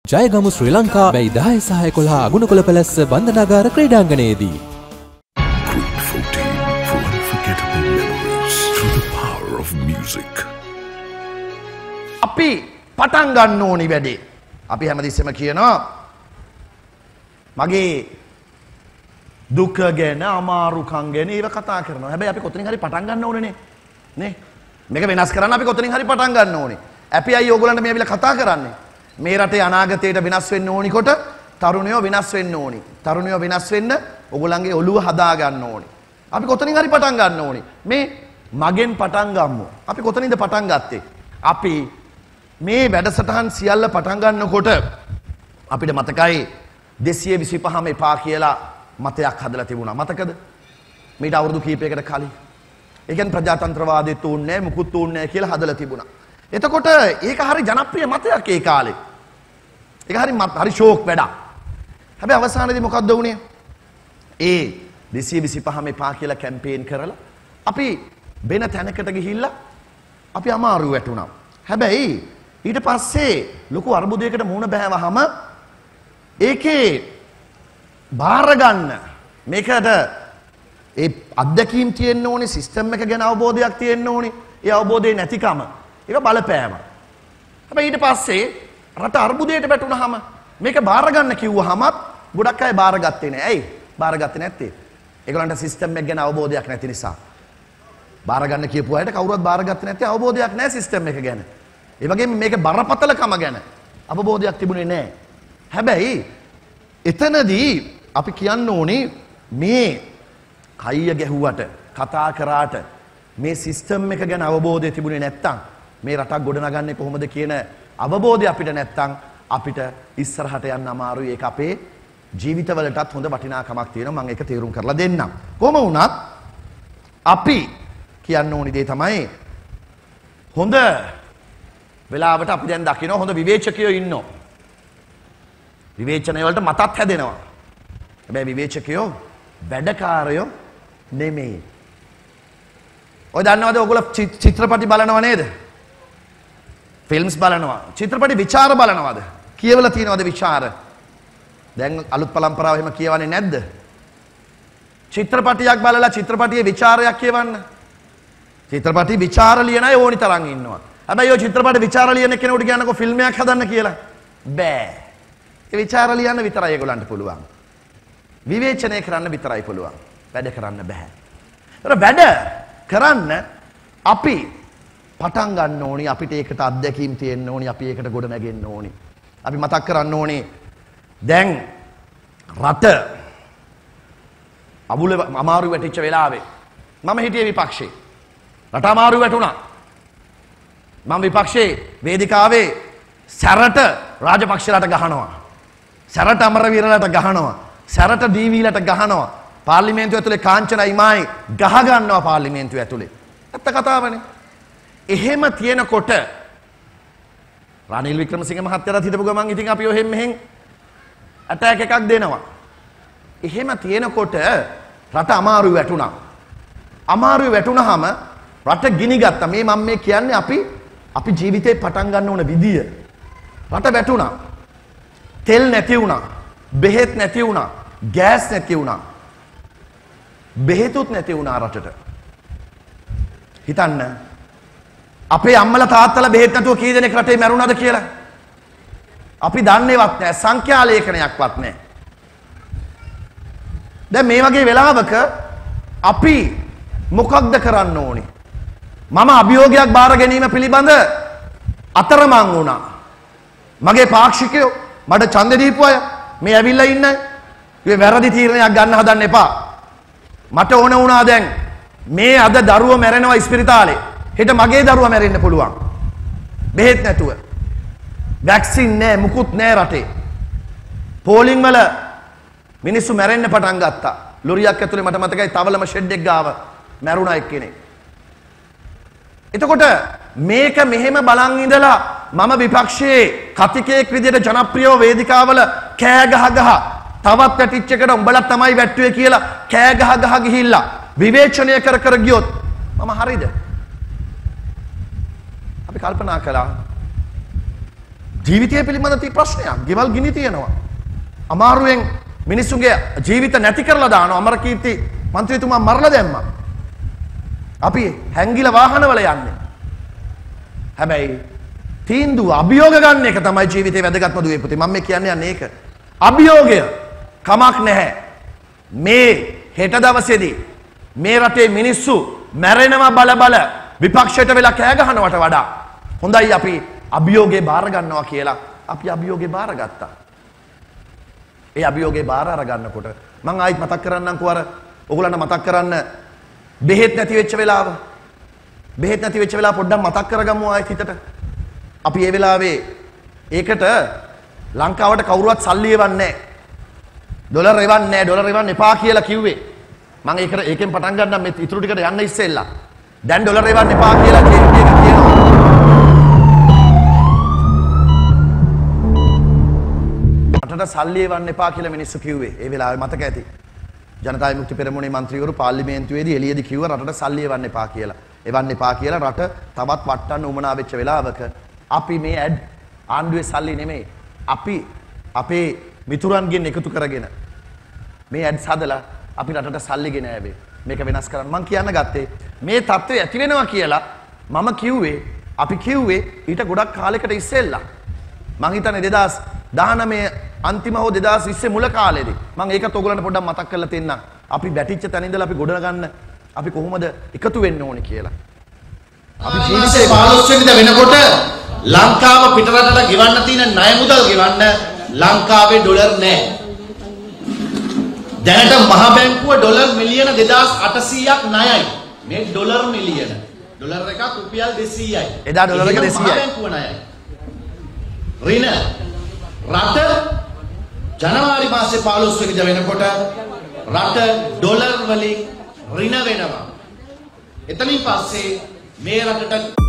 ජයගමු ශ්‍රී ලංකා මැයි 10 සහ 11 අගුණකොළ පැලැස්ස බන්ධනාගාර ක්‍රීඩාංගණයේදී Group 14 for unforgettable memories through the power of music. අපි පටන් ගන්න ඕනි වැඩේ. අපි හැමතිස්සෙම කියනවා මගේ දුක ගැන අමාරුකම් ගැන ඒව කතා කරනවා. හැබැයි අපි කොතනින් හරි පටන් ගන්න ඕනේ නේ. මේක වෙනස් කරන්න අපි කොතනින් හරි පටන් ගන්න ඕනේ. අපි අයි ඕගොල්ලන්ට මේ විල කතා කරන්නේ. මේ රටේ අනාගතයට වෙනස් වෙන්න ඕනි කොට තරුණයෝ වෙනස් වෙන්න ඕනි. තරුණයෝ වෙනස් වෙන්න ඔයගොල්ලන්ගේ ඔළුව හදා ගන්න ඕනි. අපි කොතනින් හරි පටන් ගන්න ඕනි. මේ මගෙන් පටන් ගමු. අපි කොතනින්ද පටන් ගත්තේ? අපි මේ වැඩසටහන් සියල්ල පටන් ගන්නකොට අපිට මතකයි 225ම එපා කියලා මතයක් හදලා තිබුණා. මතකද? මේට අවුරුදු කීපයකට කලින්. ඒ කියන්නේ ප්‍රජාතන්ත්‍රවාදෙත් උන්නේ නැහැ, මුකුත් උන්නේ නැහැ කියලා හදලා තිබුණා. එතකොට ඒක හරි ජනප්‍රිය මතයක් ඒ කාලේ. ඒක හරි ෂෝක් වැඩක්. හැබැයි අවසානයේදී මොකද්ද වුනේ? ඒ 225ම එපා කියලා කැම්පේන් කරලා අපි වෙන තැනකට ගිහිල්ලා අපි අමාරු වැටුණා. හැබැයි ඊට පස්සේ ලොකු අර්බුදයකට මුහුණ බෑවහම ඒකේ බාර ගන්න මේකට ඒ අත්දැකීම් තියෙන්න ඕනේ, සිස්ටම් එක ගැන අවබෝධයක් තියෙන්න ඕනේ. ඒ අවබෝධය නැතිකම ඒක බලපෑම. හැබැයි ඊට පස්සේ රට අර්බුදයට වැටුනහම මේක බාර ගන්න කිව්වහමත් ගොඩක් අය බාරගත්තේ නෑ. ඇයි? බාරගත්තේ නැත්තේ? ඒගොල්ලන්ට සිස්ටම් එක ගැන අවබෝධයක් නැති නිසා. බාර ගන්න කියපු අයට කවුරුවත් බාරගත්තේ නැත්තේ අවබෝධයක් නැහැ සිස්ටම් එක ගැන. ඒ වගේම මේක බරපතලකම ගැන අවබෝධයක් තිබුණේ නැහැ. හැබැයි එතනදී අපි කියන්න ඕනේ මේ කයිය ගැහුවට කතා කරාට මේ සිස්ටම් එක ගැන අවබෝධය තිබුණේ නැත්තම් මේ රටක් ගොඩනගන්නේ කොහොමද කියන අවබෝධය අපිට නැත්තම් අපිට ඉස්සරහට යන්න අමාරුයි. ඒක අපේ ජීවිතවලටත් හොඳ වටිනාකමක් තියෙනවා. මම ඒක තීරුම් කරලා දෙන්නම්. කොහොම වුණත් අපි කියන්න ඕනි දේ තමයි හොඳ වෙලාවට අපි දැන් දකිනවා හොඳ විවේචකයෝ ඉන්නවා. විවේචනය වලට මතත් හැදෙනවා. හැබැයි විවේචකයෝ වැඩකාරයෝ නෙමෙයි. ඔය දන්නවද ඔයගොල්ලෝ චිත්‍රපටි බලනව නේද? ෆිල්ම්ස් බලනවා. චිත්‍රපටි විචාර බලනවද? කියවලා තියෙනවද විචාර? දැන් අලුත් පරම්පරාව එහෙම කියවන්නේ නැද්ද? චිත්‍රපටියක් බලලා චිත්‍රපටියේ විචාරයක් කියවන්න. චිත්‍රපටි විචාර ලියන අය ඕනි තරම් ඉන්නවා. හැබැයි ඔය චිත්‍රපටි විචාර ලියන කෙනෙකුට කියන්නකෝ ෆිල්ම් එකක් හදන්න කියලා. බෑ. ඒ විචාර ලියන්න විතරයි ඒගොල්ලන්ට පුළුවන්. විවේචනය කරන්න විතරයි පුළුවන්. වැඩ කරන්න බෑ. වැඩ කරන්න අපි පටන් ගන්න ඕනි. අපිට ඒකට අත්දැකීම් තියෙන්න ඕනි. අපි ඒකට ගොඩ නැගෙන්න ඕනි. අපි මතක් කරන්න ඕනි දැන් රට අබුල අමාරු වැටිච්ච වෙලාවේ මම හිටියේ විපක්ෂේ. රට අමාරු වැටුණා. මම විපක්ෂේ වේදිකාවේ සැරට රාජපක්ෂලාට ගහනවා. සැරට අමරවීරලාට ගහනවා. සැරට ඩීවීලට ගහනවා. පාර්ලිමේන්තුව ඇතුලේ කාංචන ඉමායි ගහ ගන්නවා පාර්ලිමේන්තුව ඇතුලේ. ඇත්ත කතාවනේ. එහෙම තියෙනකොට රනිල් වික්‍රමසිංහ මහත්තයාට හිටපු ගමන් ඉතින් අපි ඔහෙන් මෙහෙන් ඇටැක් එකක් දෙනවා. එහෙම තියෙනකොට රට අමාරු වැටුණා. අමාරු වැටුණාම රට ගිනි ගත්තා. මේ මම මේ කියන්නේ අපි ජීවිතේ පටන් ගන්න ඕන විදිය. රට වැටුණා. තෙල් නැති වුණා. බෙහෙත් නැති වුණා. ගෑස් නැති වුණා. බෙහෙතුත් නැති වුණා රටට. හිතන්න අපේ අම්මලා තාත්තලා බෙහෙත් නැතුව කී දෙනෙක් රටේ මැරුණාද කියලා? අපි දන්නේවත් නැහැ. සංඛ්‍යා ලේඛනයක්වත් නැහැ. දැන් මේ වගේ වෙලාවක අපි මොකක්ද කරන්න ඕනේ? මම අභියෝගයක් බාර ගැනීම පිළිබඳ අතරමං වුණා. මගේ පාක්ෂිකයෝ මට ඡන්දෙ දීපු අය මේ ඇවිල්ලා ඉන්න මේ වැරදි තීරණයක් ගන්න හදන්න එපා. මට ඕන වුණා දැන් මේ අද දරුවෝ මැරෙනවා ඉස්පිරිතාලේ. හෙට මගේ දරුවා මැරෙන්න පුළුවන්. බෙහෙත් නැතුව. වැක්සින් නැහැ, මුකුත් නැහැ රටේ. පෝලිං වල මිනිස්සු මැරෙන්න පටන් ගත්තා. ලොරියක් ඇතුලේ මට මතකයි තවලම ෂෙඩ් එක ගාව මැරුණා එක්කෙනෙක්. එතකොට මේක මෙහෙම බලන් ඉඳලා මම විපක්ෂයේ කතිකයෙක් විදිහට ජනප්‍රියව වේදිකාවල කෑ ගහ තවත් පැටිච් එකට උඹලා තමයි වැට්ටුවේ කියලා කෑ ගහ ගිහිල්ලා විවේචනය කර ගියොත් මම හරිද? අපි කල්පනා කළා ජීවිතය පිළිබඳ තියෙන ප්‍රශ්නයක්. ගෙවල් ගිනි තියෙනවා. අමාරුවෙන් මිනිස්සුන්ගේ ජීවිත නැති කරලා දානවා. අමරකීර්ති මන්ත්‍රීතුමා මරලා දැම්මා. අපි හැංගිලා වාහනවල යන්නේ. හැබැයි තීන්දුව අභියෝග ගන්න එක තමයි ජීවිතේ වැදගත්ම දුවේ පුතේ. මම මේ කියන්නේ යන්නේ ඒක. අභියෝගය කමක් නැහැ. මේ හෙට දවසේදී මේ රටේ මිනිස්සු මැරෙනවා බල විපක්ෂයට වෙලා කෑ ගහනවට වඩා හොඳයි අපි අභියෝගේ බාර ගන්නවා කියලා අපි අභියෝගේ බාර ගත්තා. ඒ අභියෝගේ බාර අරගන්නකොට මම ආයිත් මතක් කරන්නම්කෝ අර ඔයගොල්ලන්ට මතක් කරන්න බෙහෙත් නැති වෙච්ච වෙලාව. බෙහෙත් නැති වෙච්ච වෙලාව පොඩ්ඩක් මතක් කරගමු ආයිත් හිතට. අපි ඒ වෙලාවේ ඒකට ලංකාවට කවුරුවත් සල්ලි එවන්නේ නැහැ. ඩොලර් එවන්නේ නැහැ. ඩොලර් එවන්න එපා කියලා කිව්වේ. මම ඒකෙන් පටන් ගන්නම් මේ ඉතුරු ටිකට යන්න ඉස්සෙල්ලා. දැන් ඩොලර් එවන්න එපා කියලා කියනවා. රටට සල්ලි එවන්න එපා කියලා මිනිස්සු කිව්වේ. ඒ වෙලාවේ මතක ඇති. ජනතා විමුක්ති පෙරමුණේ මන්ත්‍රීවරු පාර්ලිමේන්තුවේදී එළියේදී කිව්වා රටට සල්ලි එවන්න එපා කියලා. එවන්න එපා කියලා රට තවත් වටන්න උමනා වෙච්ච වෙලාවක අපි මේ ඇඩ් ආණ්ඩුවේ සල්ලි නෙමෙයි. අපි අපේ මිතුරන්ගෙන් එකතු කරගෙන මේ ඇඩ්ස් හදලා අපි රටට සල්ලි ගෙන ආවේ. මේක වෙනස් කරන්න මම කියන්න ගත්තේ මේ තත්ත්වය ඇති වෙනවා කියලා මම කිව්වේ අපි කිව්වේ ඊට ගොඩක් කාලයකට ඉස්සෙල්ලා. මං හිතන්නේ 2019 අන්තිම හෝ 2020 මුල කාලේදී මම ඒකත් ඔයගොල්ලන්ට පොඩ්ඩක් මතක් කරලා දෙන්නම්. අපි බැටිච්ච තැන ඉඳලා අපි ගොඩ ගන්න අපි කොහොමද එකතු වෙන්න ඕනේ කියලා. අපි ජීවිතේ 15 වෙනිදා වෙනකොට ලංකාව පිටරටට ගෙවන්න තියෙන ණය මුදල් ගෙවන්න ලංකාවේ ඩොලර් නැහැ. දැනට මහ බැංකුව ඩොලර් මිලියන 2800ක් ණයයි. මේ ඩොලර් මිලියන. ඩොලර් එකක් රුපියල් 200යි. එදා ඩොලර් එක 200යි. මහ බැංකුව ණයයි. ඍණ රට ජනවාරි මාසේ 15 වෙනිදා වෙනකොට රට ඩොලර් වලින් ඍණ වෙනවා. එතනින් පස්සේ මේ රටට